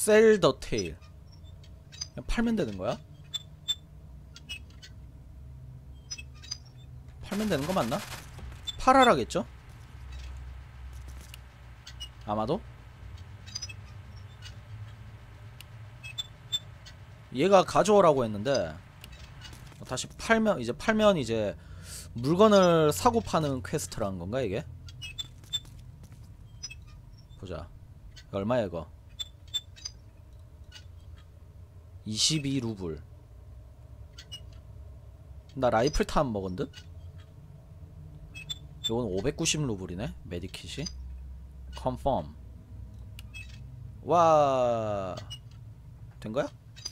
Sell the tail. 그냥 팔면 되는 거야? 팔면 되는 거 맞나? 팔아라겠죠? 아마도? 얘가 가져오라고 했는데 다시 팔면 이제 물건을 사고 파는 퀘스트라는 건가 이게? 보자. 얼마야 이거? 22루블. 나 라이플 탄 먹은 듯? 이건 590루블이네 메디킷이. 컨펌. 와 된거야?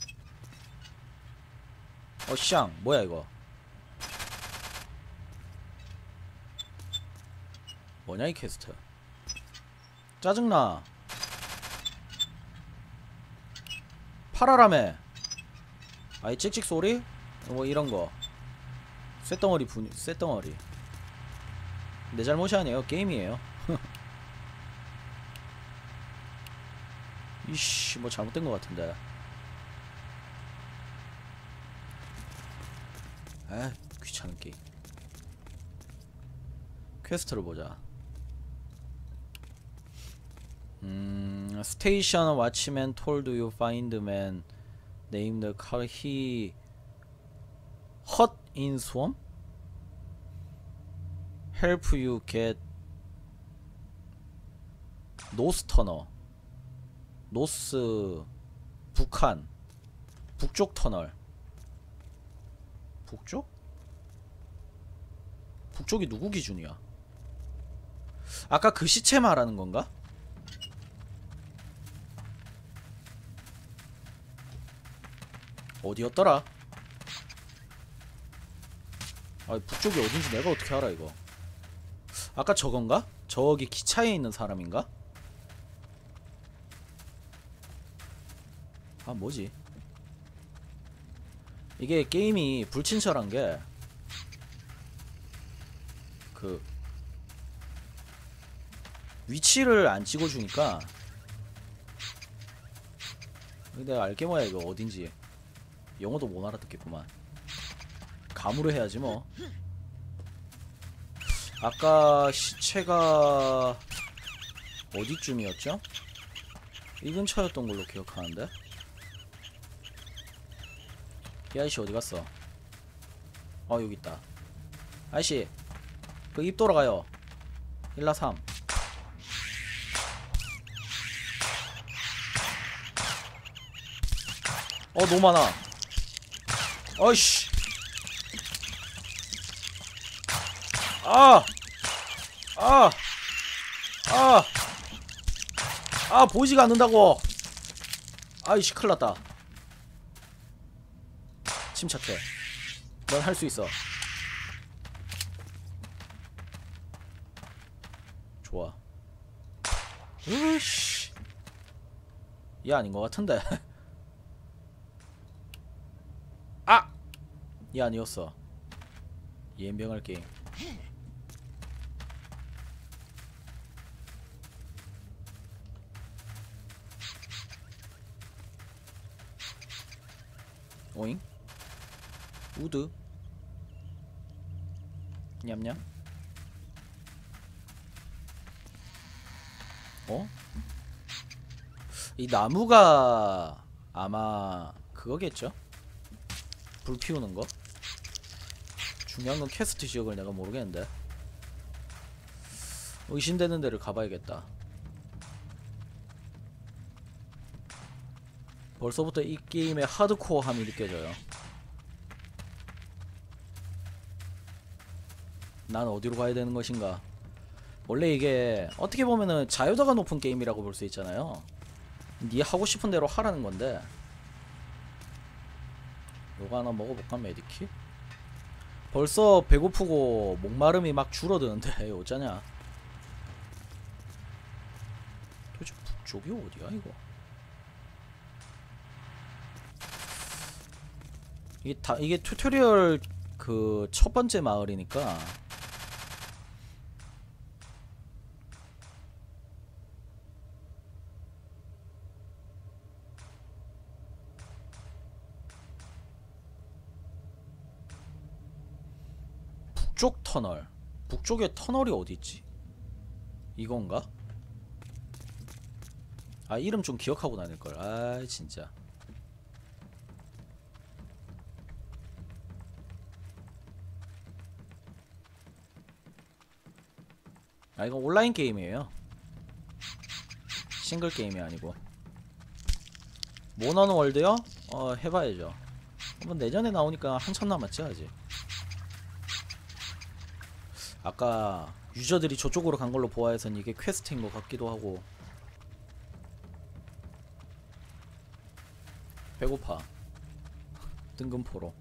샹 뭐야 이거? 뭐냐 이 퀘스트. 짜증나. 팔아라며. 아이 찍찍 소리? 뭐 이런거. 쇳덩어리 쇳덩어리. 내 잘못이 아니에요. 게임이에요. 이씨 뭐 잘못된 것 같은데. 에 귀찮은 게임. 퀘스트를 보자. Station watchman told you find man named Carl he hot in swamp? Help you get 노스 터널. 노스 북한 북쪽 터널. 북쪽? 북쪽이 누구 기준이야? 아까 그 시체 말하는 건가? 어디였더라? 아 북쪽이 어딘지 내가 어떻게 알아 이거. 아까 저건가? 저기 기차에 있는 사람인가? 아 뭐지? 이게 게임이 불친절한게 그 위치를 안 찍어주니까. 내가 알게 뭐야 이거 어딘지. 영어도 못 알아듣겠구만. 감으로 해야지 뭐. 아까 시체가 어디쯤이었죠? 이 근처였던 걸로 기억하는데. 이 아이씨 어디갔어? 여기 있다. 아이씨 그 입 돌아가요. 1라3. 너무 많아. 어이씨. 보이지가 않는다고. 아이씨 큰일났다. 침착해. 넌 할 수 있어. 좋아. 으씨. 얘 아닌 것 같은데. 얘 아니었어. 연병할 게임. 오잉? 우드 냠냠. 이 나무가 아마 그거겠죠? 불 피우는 거? 중요한 건 퀘스트 지역을 내가 모르겠는데. 의심되는 데를 가봐야겠다. 벌써부터 이 게임의 하드코어함이 느껴져요. 난 어디로 가야 되는 것인가? 원래 이게 어떻게 보면은 자유도가 높은 게임이라고 볼 수 있잖아요. 네 하고 싶은 대로 하라는 건데. 요거 하나 먹어볼까? 메디킷? 벌써 배고프고 목마름이 막 줄어드는데 어쩌냐? 도대체 북쪽이 어디야 이거? 이게 튜토리얼 그 첫 번째 마을이니까. 북쪽 터널. 북쪽에 터널이 어디있지? 이건가? 아 이름 좀 기억하고 다닐걸. 아 진짜. 아 이거 온라인 게임이에요. 싱글 게임이 아니고. 모넌 월드요? 해봐야죠. 한번 내전에 나오니까 한참 남았지 아직. 아까 유저들이 저쪽으로 간 걸로 보아해선 이게 퀘스트인 것 같기도 하고. 배고파. 뜬금포로.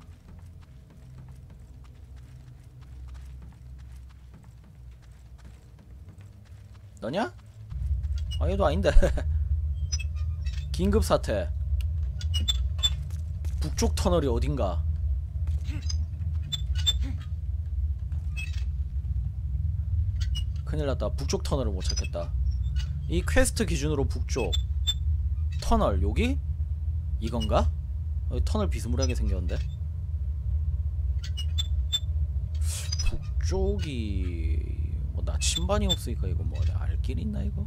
너냐? 아 얘도 아닌데. 긴급사태. 북쪽 터널이 어딘가. 큰일났다. 북쪽 터널을 못 찾겠다. 이 퀘스트 기준으로 북쪽 터널 여기? 이건가? 터널 비스무리하게 생겼는데. 북쪽이 뭐 나침반이 없으니까 이거 뭐 알 길 있나 이거?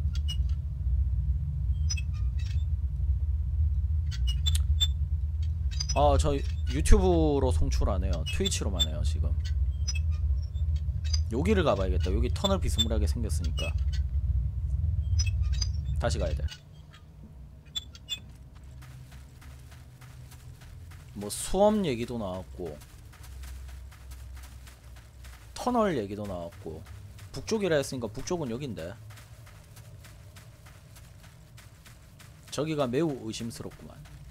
아 저 유튜브로 송출 안해요. 트위치로만 해요 지금. 여기를 가봐야겠다. 여기 터널 비스무리하게 생겼으니까. 다시 가야돼. 뭐 수험 얘기도 나왔고 터널 얘기도 나왔고. 북쪽이라 했으니까 북쪽은 여긴데. 저기가 매우 의심스럽구만.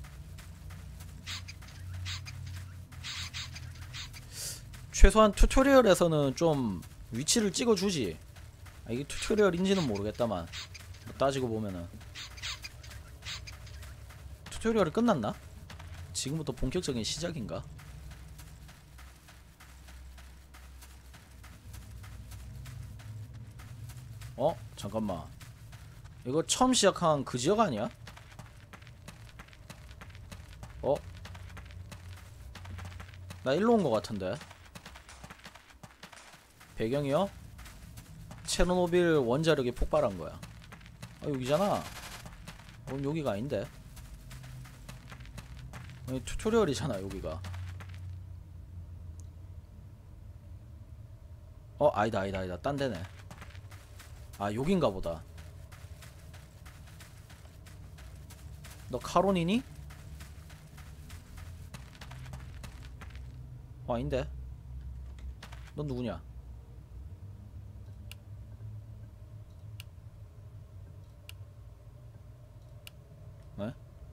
최소한 튜토리얼에서는 좀 위치를 찍어주지. 아, 이게 튜토리얼인지는 모르겠다만 뭐 따지고 보면은. 튜토리얼이 끝났나? 지금부터 본격적인 시작인가? 잠깐만. 이거 처음 시작한 그 지역 아니야? 나 일로 온 거 같은데. 배경이요? 체르노빌 원자력이 폭발한 거야. 여기잖아. 그럼 여기가 아닌데. 튜토리얼이잖아 여기가. 아니다 딴 데네. 아 여긴가 보다. 너 카론이니? 아닌데. 넌 누구냐? 네?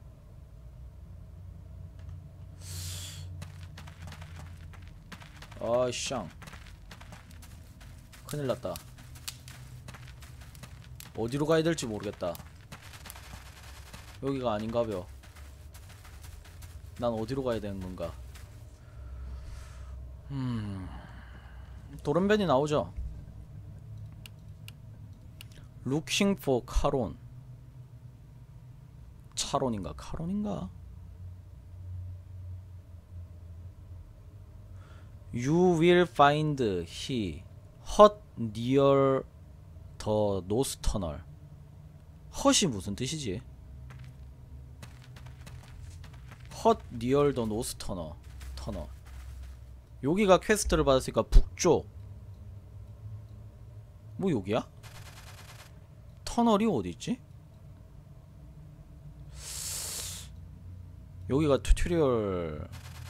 아이샹 큰일났다. 어디로 가야 될지 모르겠다. 여기가 아닌가벼. 난 어디로 가야 되는 건가? 도른변이 나오죠. Looking for 카론. 차론인가 카론인가? You will find he hut near the north tunnel. 헛이 무슨 뜻이지? hut near the north tunnel. 여기가 퀘스트를 받았으니까 북쪽. 뭐 여기야? 터널이 어디있지? 여기가 튜토리얼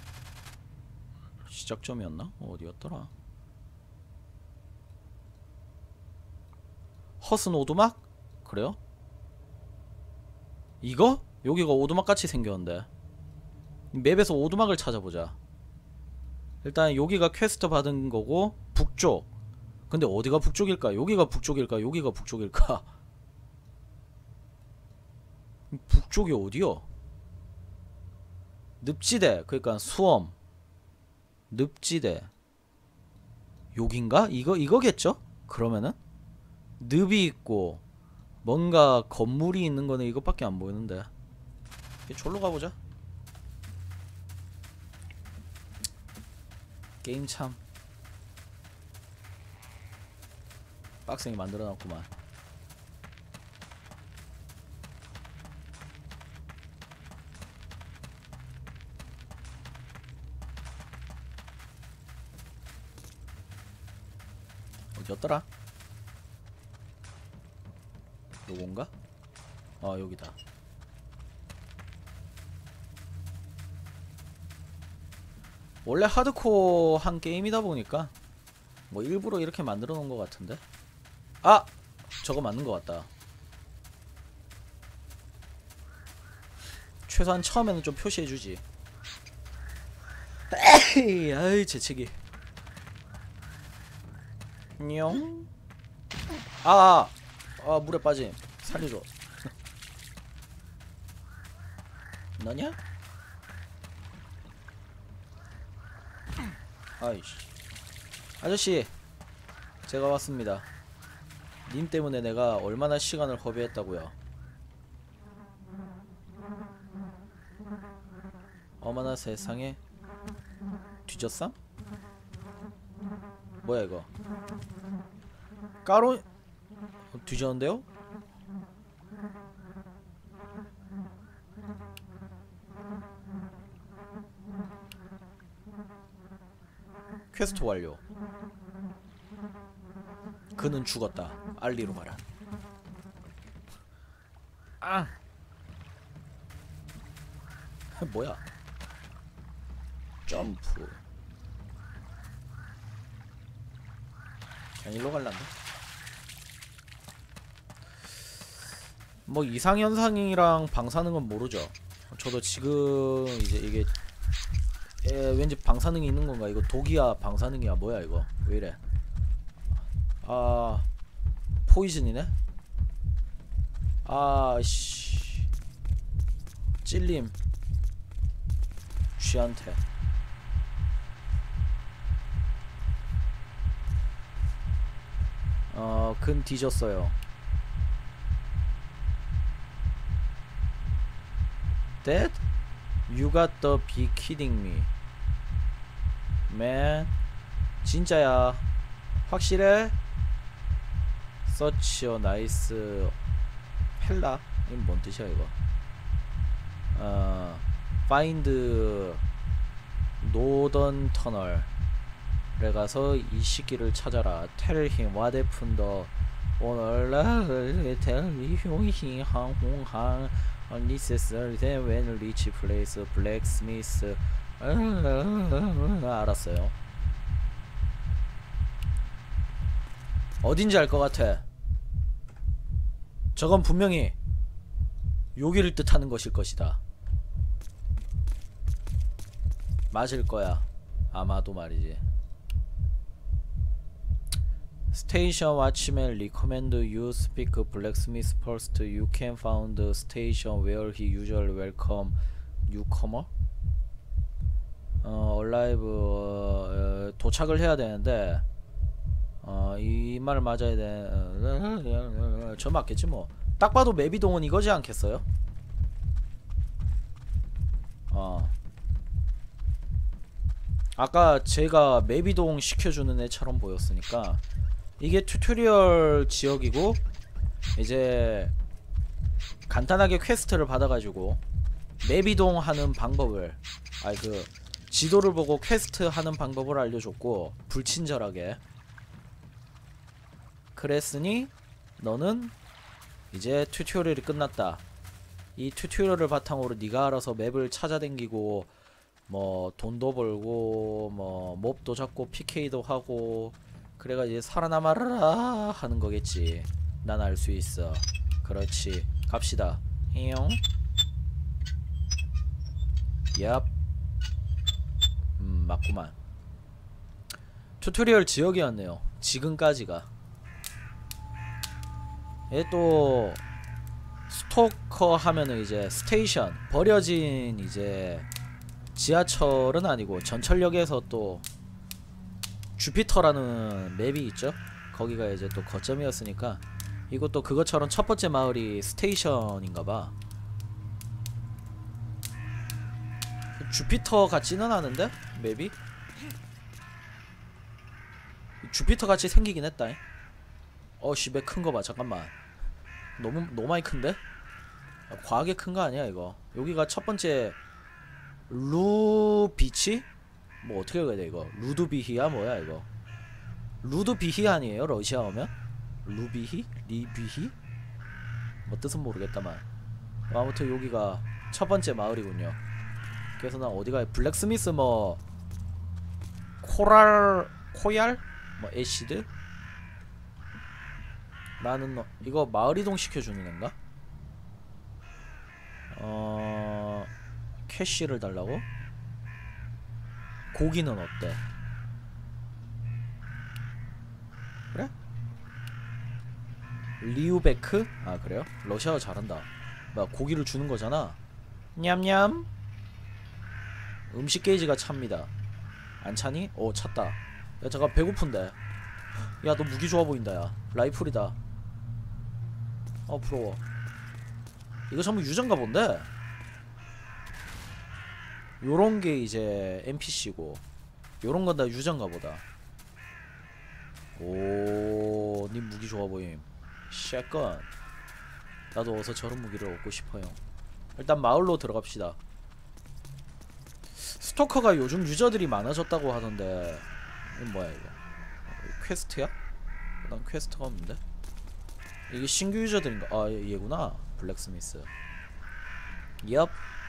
시작점이었나? 어디였더라? 헛은 오두막? 그래요? 이거? 여기가 오두막같이 생겼는데. 맵에서 오두막을 찾아보자. 일단 여기가 퀘스트 받은 거고 북쪽. 근데 어디가 북쪽일까? 여기가 북쪽일까? 여기가 북쪽일까? 북쪽이 어디요? 늪지대. 그러니까 수엄. 늪지대. 여긴가? 이거겠죠? 그러면은 늪이 있고 뭔가 건물이 있는 거는 이것밖에 안 보이는데. 졸로 가보자. 게임 참 빡세게 만들어놨구만. 어디였더라? 요건가? 여기다. 원래 하드코어 한 게임이다 보니까 뭐 일부러 이렇게 만들어 놓은 것 같은데? 아! 저거 맞는 것 같다. 최소한 처음에는 좀 표시해주지. 에이, 아이 재채기. 뇽. 물에 빠짐. 살려줘. 너냐? 아이씨. 아저씨, 제가 왔습니다. 님 때문에 내가 얼마나 시간을 허비했다고요. 어머나 세상에. 뒤졌삼? 뭐야 이거? 까로 뒤졌는데요? 퀘스트 완료. 그는 죽었다. 알리로 가라. 아! 뭐야? 점프. 그냥 일로 갈란다. 뭐 이상현상이랑 방사능은 모르죠. 저도 지금 이제 이게 왠지 방사능이 있는 건가? 이거 독이야 방사능이야 뭐야 이거? 왜 이래? 포이즌이네? 씨 찔림 쥐한테. 근 뒤졌어요. Dead? You got to be kidding me. Man. 진짜야. 확실해? Such a nice 펠라? 이건 뭔 뜻이야 이거? Find Northern Tunnel에 가서 이 시기를 찾아라. Tell him what happened. 오늘 tell him 항공항 unnecessary when reach place blacksmith. 알았어요. 어딘지 알 것 같아. 저건 분명히 여기를 뜻하는 것일 것이다. 맞을 거야. 아마도 말이지. Station watchman recommend you speak blacksmith first. You can found the station where he usually welcome newcomer. arrive 도착을 해야 되는데 이 말 맞아야 돼. 저 맞겠지 뭐. 딱 봐도 맵이동은 이거지 않겠어요? 아까 제가 맵이동 시켜주는 애처럼 보였으니까 이게 튜토리얼 지역이고 이제 간단하게 퀘스트를 받아가지고 맵이동 하는 방법을 지도를 보고 퀘스트 하는 방법을 알려줬고 불친절하게 그랬으니 너는 이제 튜토리얼이 끝났다. 이 튜토리얼을 바탕으로 네가 알아서 맵을 찾아댕기고 뭐 돈도 벌고 뭐 몹도 잡고 PK도 하고 그래가 이제 살아남아라 하는 거겠지. 난 알 수 있어. 그렇지. 갑시다. 형. 얍. 맞구만. 튜토리얼 지역이었네요. 지금까지가. 얘 또 스토커 하면은 이제 스테이션 버려진 이제 지하철은 아니고 전철역에서 또 주피터라는 맵이 있죠. 거기가 이제 또 거점이었으니까 이것도 그것처럼 첫 번째 마을이 스테이션인가봐. 주피터 같지는 않은데 맵이 주피터 같이 생기긴 했다. 맵 큰 거 봐. 잠깐만. 너무 많이 큰데? 과하게 큰 거 아니야 이거. 여기가 첫 번째 루비치? 뭐 어떻게 읽어야 돼 이거? 루드비히야 뭐야 이거? 루드비히 아니에요 러시아 오면? 루비히? 리비히? 뭐 뜻은 모르겠다만 아무튼 여기가 첫 번째 마을이군요. 그래서 난 어디가 블랙스미스 뭐 코얄? 뭐 애시드? 나는 이거 마을 이동 시켜주는 앤가? 캐시를 달라고? 고기는 어때? 그래? 리우베크? 아 그래요? 러시아어 잘한다. 뭐야 고기를 주는 거잖아. 냠냠. 음식 게이지가 찹니다. 안 차니? 찼다. 야 잠깐 배고픈데. 야 너 무기 좋아 보인다 야. 라이플이다. 부러워. 이거 전부 유저인가 본데? 요런게 이제 NPC고 요런 건 다 유저인가 보다. 오, 님 무기 좋아 보임. 샷건. 나도 어서 저런 무기를 얻고 싶어요. 일단 마을로 들어갑시다. 스토커가 요즘 유저들이 많아졌다고 하던데 이건 뭐야 이거? 퀘스트야? 난 퀘스트가 없는데? 이게 신규 유저들인가? 아 얘구나. 블랙스미스. Yup.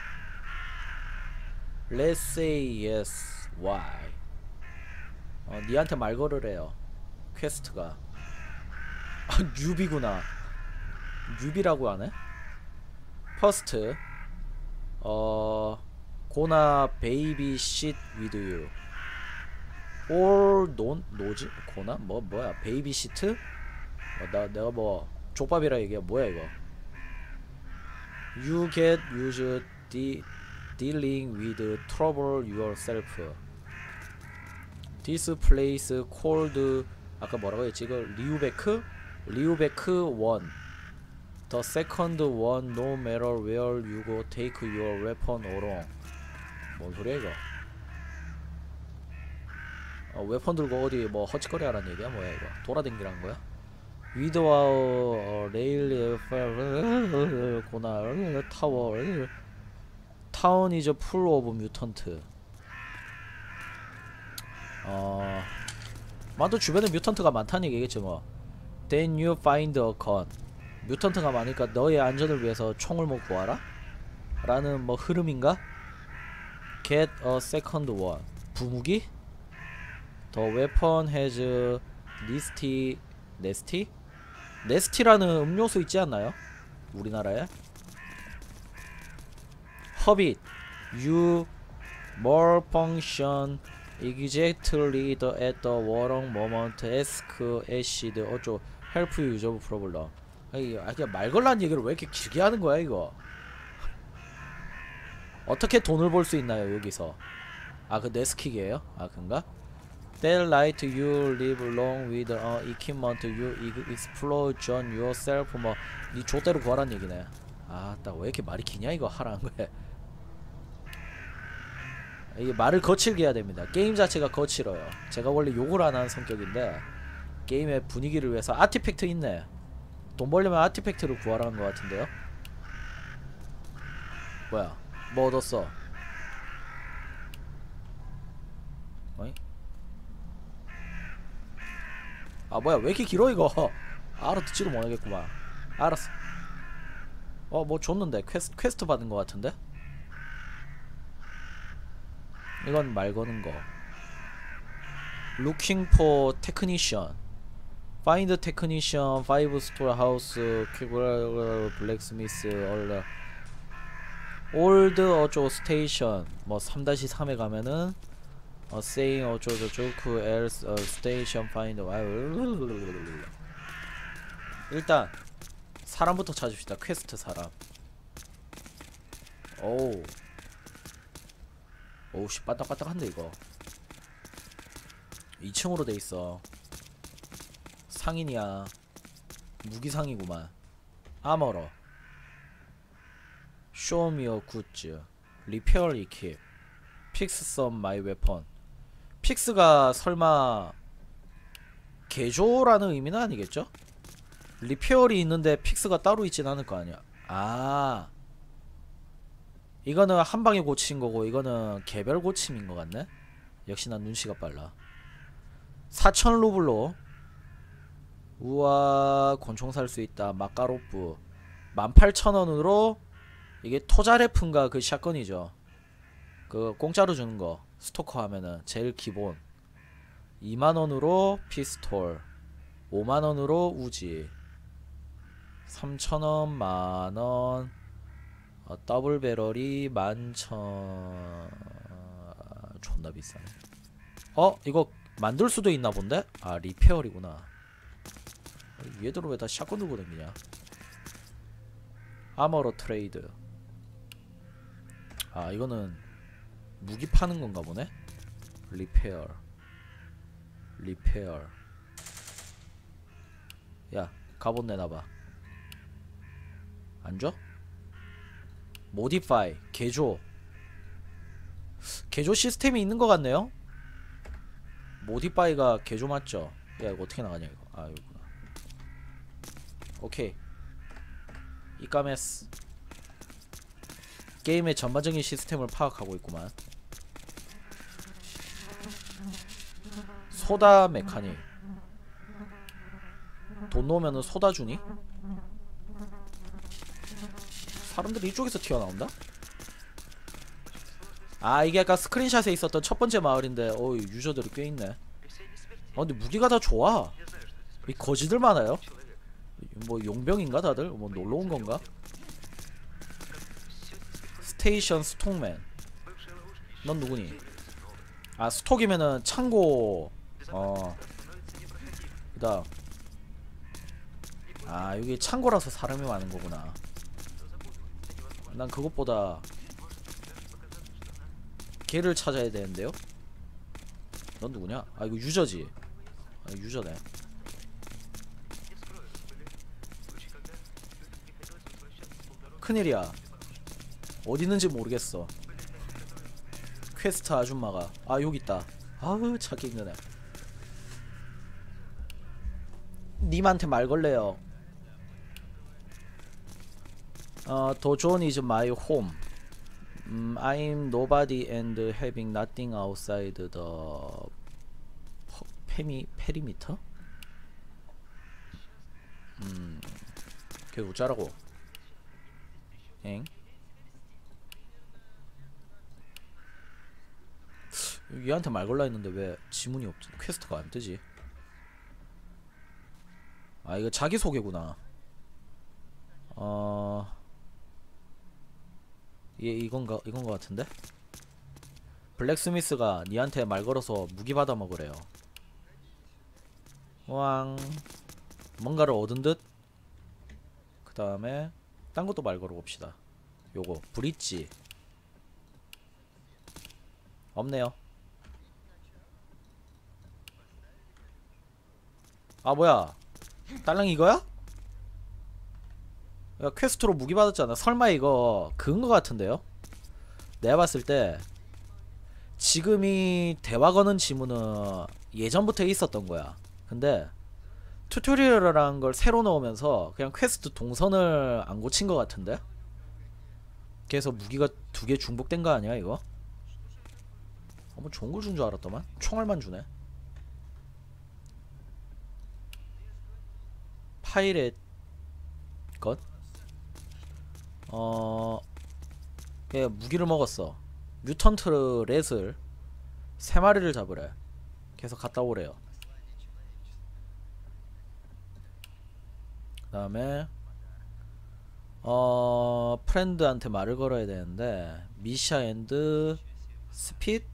Let's say yes. Why? 니한테 말 걸으래요. 퀘스트가. 뉴비구나. 뉴비라고 하네? 퍼스트. 고나 베이비 쉿 위드 유. 올 노지? 고나? 뭐야? 베이비 시트? 내가 뭐 족밥이라 얘기야. 뭐야 이거? You get used dealing with trouble yourself. This place called 아까 뭐라고 했지? 이거 리우베크? 리우베크 1. The second one no matter where you go take your weapon along. 뭔 소리야 이거? 웨폰 들고 어디 뭐 허치거리 하라는 얘기야? 뭐야 이거? 돌아댕기라는 거야? 위드와우 레일 고나 타워 타운 이즈 풀 오브 뮤턴트. 만도 주변에 뮤턴트가 많다는 얘기겠지 뭐. Then you find a gun. 뮤턴트가 많으니까 너의 안전을 위해서 총을 뭐 구하라? 라는 뭐 흐름인가? Get a second one. 부무기? The weapon has nasty? 네스티라는 음료수 있지 않나요? 우리나라에? Hobbit, you malfunction exactly at the wrong moment. Ask acid 어쩌 help you use problem. 그냥 말 걸란 얘기를 왜 이렇게 길게 하는 거야 이거? 어떻게 돈을 벌 수 있나요 여기서? 그 네스킥이에요? 그런가? That night you live along with equipment you explosion yourself. 뭐 니 좆대로 구하란 얘기네. 나 왜 이렇게 말이 기냐 이거 하라는 거야. 이게 말을 거칠게 해야 됩니다. 게임 자체가 거칠어요. 제가 원래 욕을 안 하는 성격인데 게임의 분위기를 위해서. 아티팩트 있네. 돈 벌려면 아티팩트를 구하라는 것 같은데요. 뭐야 뭐 얻었어? 어이? 뭐야 왜 이렇게 길어 이거. 알아듣지도 못하겠구만. 알았어. 뭐 줬는데 퀘스트 받은 것 같은데? 이건 말 거는 거. Looking for technician. Find technician 5 store house blacksmith old 어쩌고 station. 뭐 3-3에 가면은 saying 어쩌고 else station find. 일단 사람부터 찾읍시다. 퀘스트 사람. 오우씨 빠딱빠딱한데 이거. 2층으로 돼있어. 상인이야. 무기상이구만. 아머러. Show me a goods. Repair equip. Fix some my weapon. 픽스가 설마 개조라는 의미는 아니겠죠? 리페어리 있는데 픽스가 따로 있진 않을 거 아니야. 아, 이거는 한 방에 고친 거고 이거는 개별 고침인 것 같네. 역시 난 눈치가 빨라. 4,000 루블로. 우와, 권총 살 수 있다. 마카로프 18,000원으로. 이게 토자레프인가 그 샷건이죠. 그 공짜로 주는 거. 스토커 하면은 제일 기본. 2만원으로 피스톨, 5만원으로 우지, 3,000원, 만원. 더블 배럴이 11,000. 존나 비싸네. 이거 만들 수도 있나 본데? 아, 리페어리구나. 얘들은 왜 다 샷건 들고 다니냐. 아머로 트레이드. 아, 이거는 무기 파는 건가 보네. 리페어. 야, 갑옷 내놔봐. 안 줘? 모디파이, 개조 시스템이 있는 것 같네요. 모디파이가 개조 맞죠? 야, 이거 어떻게 나가냐 이거. 아, 여기구나. 오케이. 이까메스. 게임의 전반적인 시스템을 파악하고 있구만. 소다 메카닉. 돈 넣으면은 소다 주니? 사람들이 이쪽에서 튀어나온다? 아, 이게 아까 스크린샷에 있었던 첫 번째 마을인데 유저들이 꽤 있네. 근데 무기가 다 좋아. 이 거지들 많아요. 뭐 용병인가 다들? 뭐 놀러온 건가? 스테이션 스톡맨. 넌 누구니? 아, 스톡이면은 창고. 그다음. 아, 여기 창고라서 사람이 많은 거구나. 난 그것보다 걔를 찾아야 되는데요? 넌 누구냐? 아, 이거 유저지. 아, 유저네. 큰일이야. 어디 있는지 모르겠어. 퀘스트 아줌마가. 아, 여기 있다. 아우, 찾기 힘드네. 님한테 말 걸래요. 도존 is my home. I'm nobody and having nothing outside the perimeter. 걔 어쩌라고? 엥? 얘한테 말 걸라 했는데 왜 지문이 없지? 퀘스트가 안 뜨지? 아, 이거 자기소개구나. 얘 이건 거 같은데? 블랙스미스가 니한테 말 걸어서 무기 받아 먹으래요. 왕. 뭔가를 얻은 듯? 그 다음에 딴 것도 말 걸어 봅시다. 요거 브릿지 없네요. 아, 뭐야, 딸랑 이거야? 야, 퀘스트로 무기 받았잖아. 설마 이거 그건 거 같은데요? 내가 봤을 때 지금 이 대화 거는 지문은 예전부터 있었던 거야. 근데 튜토리얼이라는 걸 새로 넣으면서 그냥 퀘스트 동선을 안 고친 거 같은데? 그래서 무기가 2개 중복된 거 아니야 이거? 뭐 좋은 걸 준 줄 알았더만. 총알만 주네. 파이렛 것? 얘 무기를 먹었어. 뮤턴트 렛을 3마리를 잡으래. 계속 갔다 오래요. 그 다음에 프렌드한테 말을 걸어야 되는데 미샤 앤드 스핏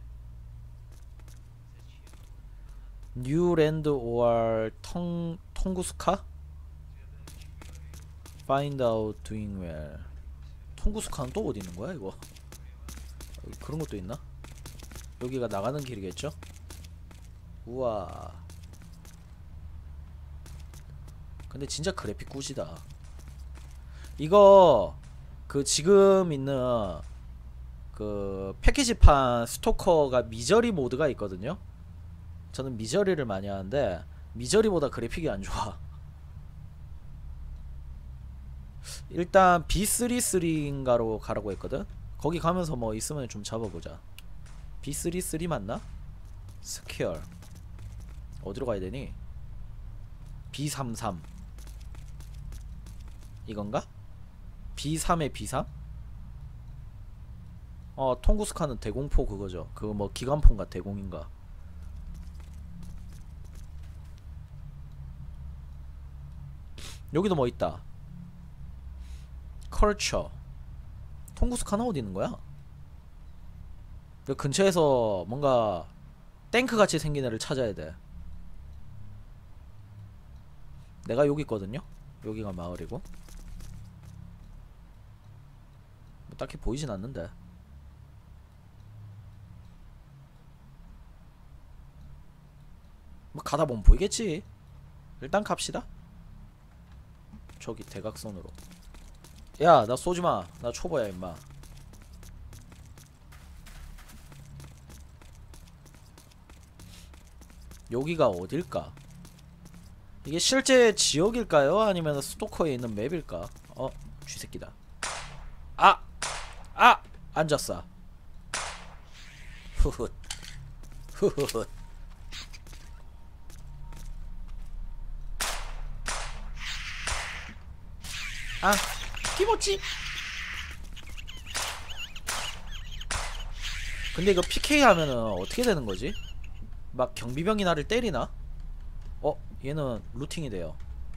뉴랜드 오알 통구스카 find out doing well. 통구스카는 또 어디 있는 거야 이거? 그런 것도 있나? 여기가 나가는 길이겠죠? 우와. 근데 진짜 그래픽 굿이다. 이거 그 지금 있는 그 패키지판 스토커가 미저리 모드가 있거든요. 저는 미저리를 많이 하는데 미저리보다 그래픽이 안 좋아. 일단 B33인가로 가라고 했거든. 거기 가면서 뭐 있으면 좀 잡아보자. B33 맞나? 스퀘어 어디로 가야 되니? B33 이건가? B3에 B3? 통구스카는 대공포 그거죠. 그거 뭐 기관포인가 대공인가. 여기도 뭐 있다. 컬처. 통구스카는 어디 있는 거야? 그 근처에서 뭔가 탱크 같이 생긴 애를 찾아야 돼. 내가 여기 있거든요. 여기가 마을이고. 뭐 딱히 보이진 않는데. 뭐 가다 보면 보이겠지. 일단 갑시다. 저기 대각선으로. 야, 나 쏘지마. 나 초보야 임마. 여기가 어딜까? 이게 실제 지역일까요? 아니면 스토커에 있는 맵일까? 쥐새끼다. 아! 아! 앉았어. 후훗. 후훗. 아! 기모찌! 근데 이거 PK 하면은 어떻게 되는 거지? 막 경비병이 나를 때리나? 얘는 루팅이 돼요.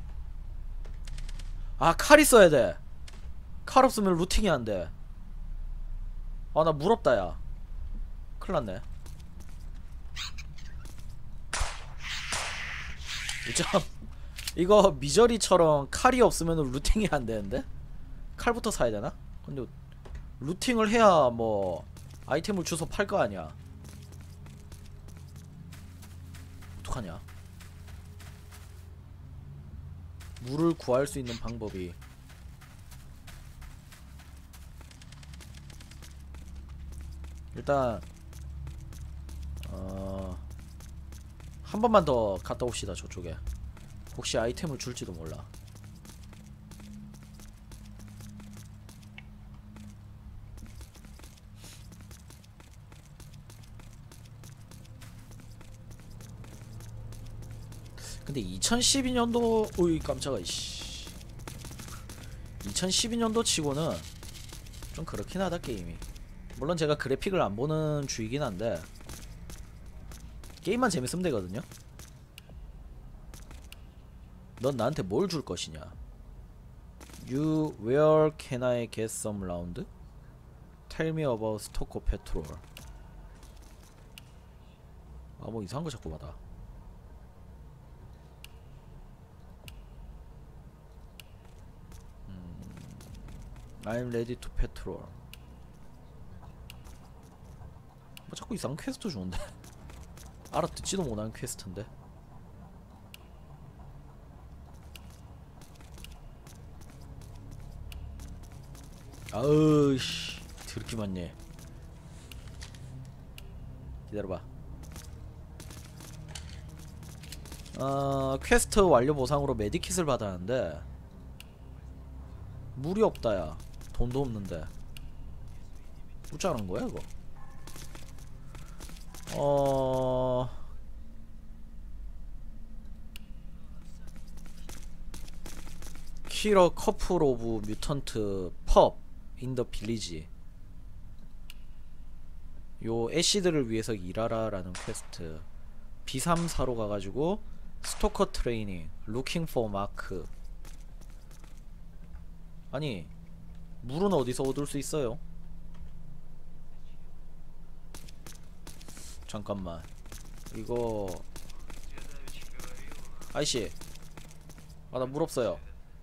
아, 칼 있어야 돼. 칼 없으면 루팅이 안 돼. 나 무럽다 야. 큰일 났네. 참 이거 미저리처럼 칼이 없으면 루팅이 안 되는데? 칼부터 사야 되나? 근데 루팅을 해야 뭐 아이템을 주워 팔 거 아니야. 어떡하냐? 물을 구할 수 있는 방법이 일단 한 번만 더 갔다 옵시다. 저쪽에 혹시 아이템을 줄지도 몰라. 근데 2012년도 어이 깜짝아 이씨 2012년도 치고는 좀 그렇긴 하다 게임이. 물론 제가 그래픽을 안 보는 주이긴 한데 게임만 재밌으면 되거든요. 넌 나한테 뭘 줄 것이냐? You where can I get some round? Tell me about Stoco Patrol. 뭐 이상한 거 자꾸 받아. I'm ready to patrol. 뭐 자꾸 이상한 퀘스트 주는데. 알아듣지도 못하는 퀘스트인데. 아으씨 드럽게 많네. 기다려봐. 퀘스트 완료 보상으로 메디킷을 받았는데 물이 없다 야. 돈도 없는데 어쩌라는 거야 이거? 키러 커플 오브 뮤턴트 펍 인 더 빌리지. 요 애쉬들을 위해서 일하라 라는 퀘스트. B3사로 가가지고 스토커 트레이닝 루킹 포 마크. 아니 물은 어디서 얻을 수 있어요? 잠깐만 이거 아이씨 나 물 없어요.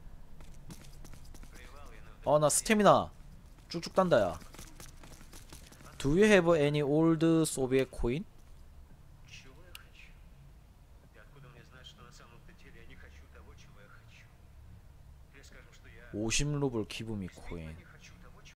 나 스태미나 쭉쭉 단다 야. Do you have any old Soviet coin? 50루블 기부미 코인.